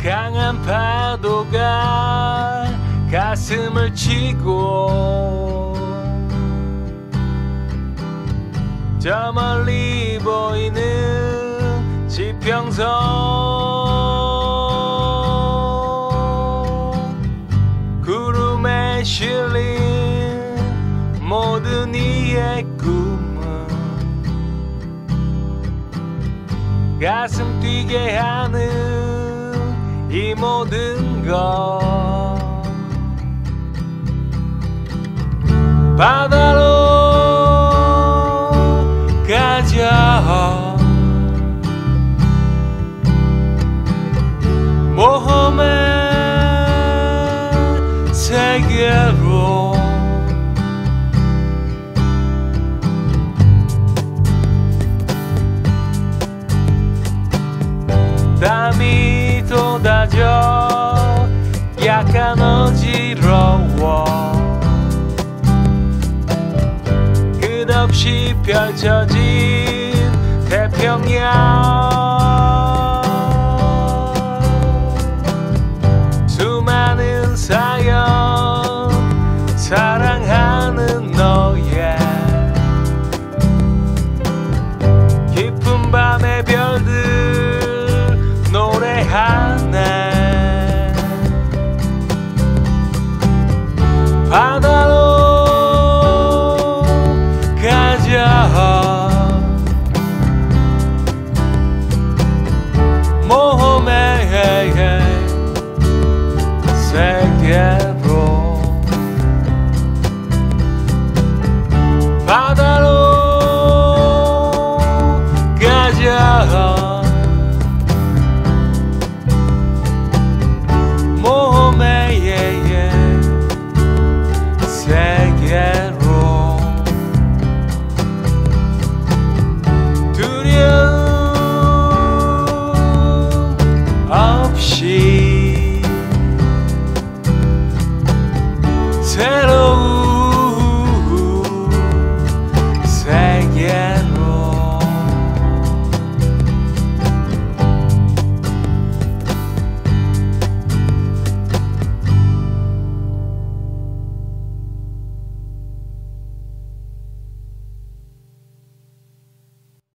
강한 파도가 가슴을 치고 저 멀리 보이는 지평선 구름에 실린 모든 이의 꿈은 가슴 뛰게 하는 이 모든 것 바다로 가자 모험의 세계로 땀이 쏟아져 약간 어지러워 끝없이 펼쳐진 태평양 수많은 사연 사랑하는 너의 깊은 밤의 별들 노래하네 바다로 모험의 세계로 바다로 가자 모험의 세계로 두려움 없이